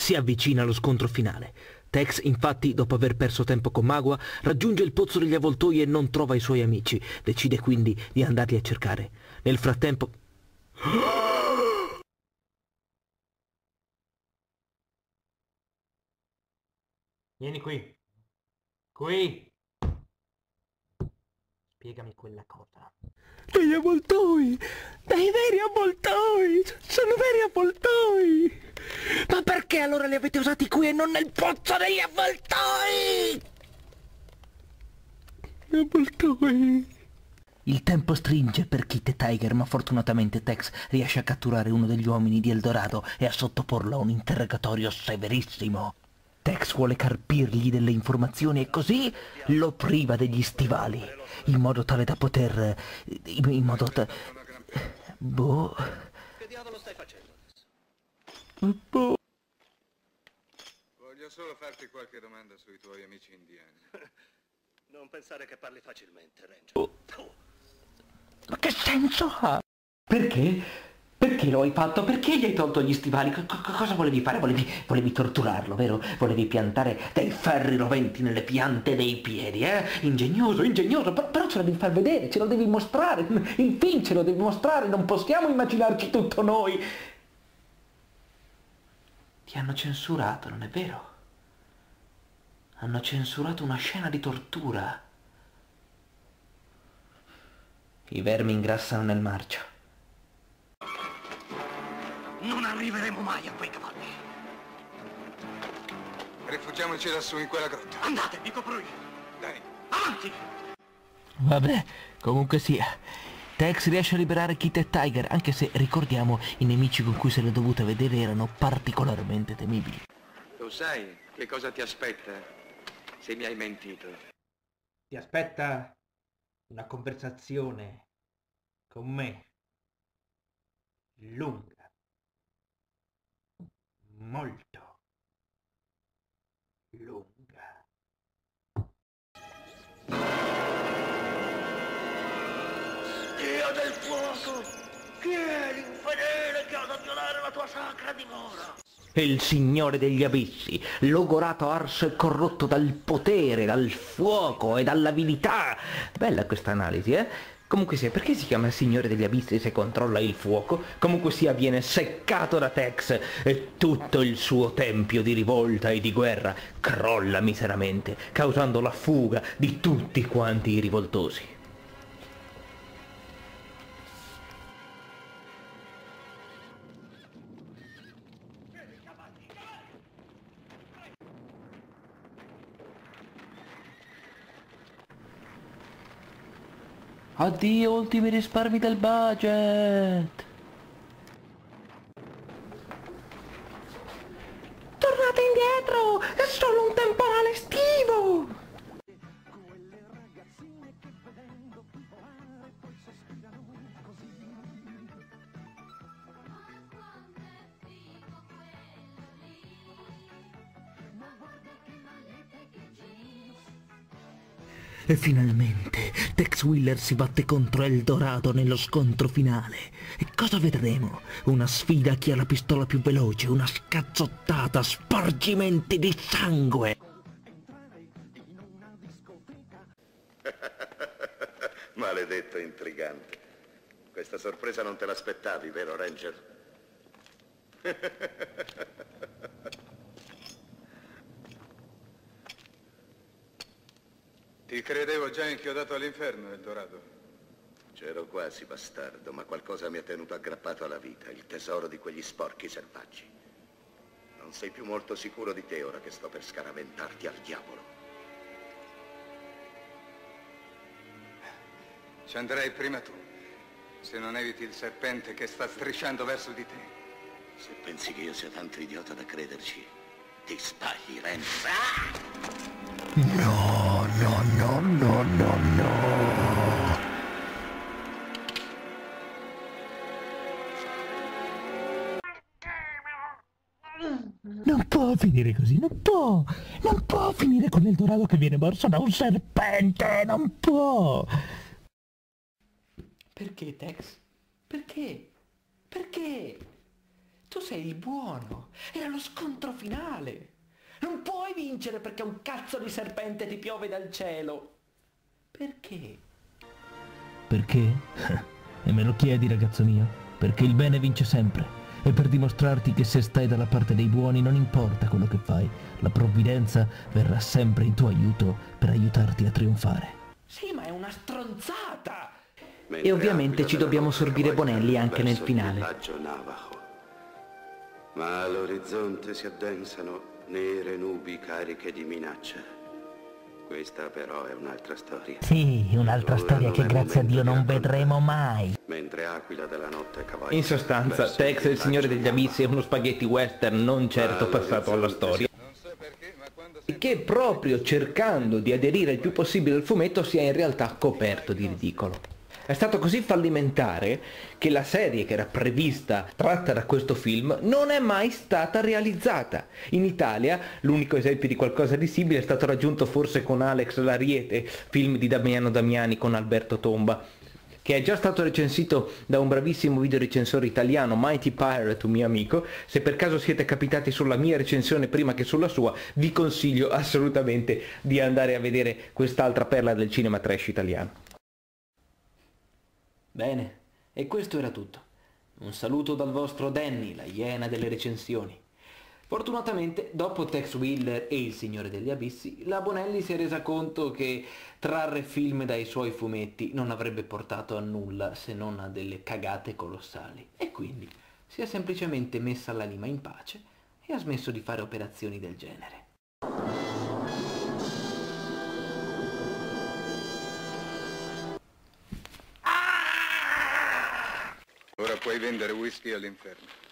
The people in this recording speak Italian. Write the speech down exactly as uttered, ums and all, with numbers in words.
Si avvicina allo scontro finale. Tex, infatti, dopo aver perso tempo con Magua, raggiunge il pozzo degli avvoltoi e non trova i suoi amici. Decide quindi di andarli a cercare. Nel frattempo... Vieni qui. Qui. Spiegami quella cosa. Degli avvoltoi! Dei veri avvoltoi! Sono veri avvoltoi! Ma perché allora li avete usati qui e non nel pozzo degli avvoltoi? Avvoltoi! Il tempo stringe per Kit e Tiger, ma fortunatamente Tex riesce a catturare uno degli uomini di Eldorado e a sottoporlo a un interrogatorio severissimo. Tex vuole carpirgli delle informazioni e così lo priva degli stivali, in modo tale da poter... in modo tale... Boh... Che diavolo stai facendo adesso? Boh... Voglio solo farti qualche domanda sui tuoi amici indiani. Non pensare che parli facilmente, Ranger. Oh. Ma che senso ha? Perché? Perché lo hai fatto? Perché gli hai tolto gli stivali? C cosa volevi fare? Volevi, volevi torturarlo, vero? Volevi piantare dei ferri roventi nelle piante dei piedi, eh? Ingegnoso, ingegnoso, però, però ce lo devi far vedere, ce lo devi mostrare. Il film ce lo devi mostrare, non possiamo immaginarci tutto noi. Ti hanno censurato, non è vero? Hanno censurato una scena di tortura. I vermi ingrassano nel marcio. Non arriveremo mai a quei cavalli. Rifugiamoci lassù in quella grotta. Andate, vi copro io. Dai. Avanti! Vabbè, comunque sia. Tex riesce a liberare Kit e Tiger, anche se, ricordiamo, i nemici con cui se l'è dovuta vedere erano particolarmente temibili. Tu sai che cosa ti aspetta se mi hai mentito? Ti aspetta una conversazione con me. Lunga. Molto lunga. Dio del fuoco! Chi è l'infedele che osa violare la tua sacra dimora? Il signore degli abissi, logorato, arso e corrotto dal potere, dal fuoco e dall'avidità. Bella questa analisi, eh? Comunque sia, perché si chiama Signore degli Abissi se controlla il fuoco? Comunque sia, viene seccato da Tex e tutto il suo tempio di rivolta e di guerra crolla miseramente, causando la fuga di tutti quanti i rivoltosi. Addio ultimi risparmi del budget! Tornate indietro! È solo un temporale estivo! E finalmente Tex Willer si batte contro Eldorado nello scontro finale. E cosa vedremo? Una sfida a chi ha la pistola più veloce, una scazzottata, spargimenti di sangue. Maledetto intrigante. Questa sorpresa non te l'aspettavi, vero Ranger? Ti credevo già inchiodato all'inferno, Eldorado. C'ero quasi, bastardo, ma qualcosa mi ha tenuto aggrappato alla vita, il tesoro di quegli sporchi selvaggi. Non sei più molto sicuro di te ora che sto per scaraventarti al diavolo. Ci andrai prima tu, se non eviti il serpente che sta strisciando verso di te. Se pensi che io sia tanto idiota da crederci, ti sbagli, Ranger. Ah! No, no, no, no, no, no. Non può finire così, non può. Non può finire con Eldorado che viene morso da un serpente, non può. Perché, Tex? Perché? Perché? Tu sei il buono. Era lo scontro finale. Non puoi vincere perché un cazzo di serpente ti piove dal cielo. Perché? Perché? E me lo chiedi, ragazzo mio? Perché il bene vince sempre. E per dimostrarti che se stai dalla parte dei buoni non importa quello che fai, la provvidenza verrà sempre in tuo aiuto per aiutarti a trionfare. Sì, ma è una stronzata! Mentre E ovviamente Aquila ci della dobbiamo Notte sorbire cavalca Bonelli anche nel verso il finale. villaggio Navajo. Ma all'orizzonte si addensano nere nubi cariche di minaccia. Questa però è un'altra storia. Sì, un'altra Ora storia non che è grazie a momento Dio di non raccontare. vedremo mai. Mentre Aquila della Notte cavalca In sostanza, verso Tex e il Signore villaggio degli Abissi è Navajo. uno spaghetti western non certo Ma passato alla all'orizzonte storia. Non so perché, ma quando E che proprio cercando di aderire il più possibile al fumetto si è in realtà coperto di ridicolo. È stato così fallimentare che la serie che era prevista tratta da questo film non è mai stata realizzata. In Italia l'unico esempio di qualcosa di simile è stato raggiunto forse con Alex l'Ariete, film di Damiano Damiani con Alberto Tomba, che è già stato recensito da un bravissimo videorecensore italiano, Mighty Pirate, un mio amico. Se per caso siete capitati sulla mia recensione prima che sulla sua, vi consiglio assolutamente di andare a vedere quest'altra perla del cinema trash italiano. Bene, e questo era tutto. Un saluto dal vostro Danny, la iena delle recensioni. Fortunatamente, dopo Tex Willer e Il Signore degli Abissi, la Bonelli si è resa conto che trarre film dai suoi fumetti non avrebbe portato a nulla se non a delle cagate colossali. E quindi si è semplicemente messa l'anima in pace e ha smesso di fare operazioni del genere. Ora puoi vendere whisky all'inferno.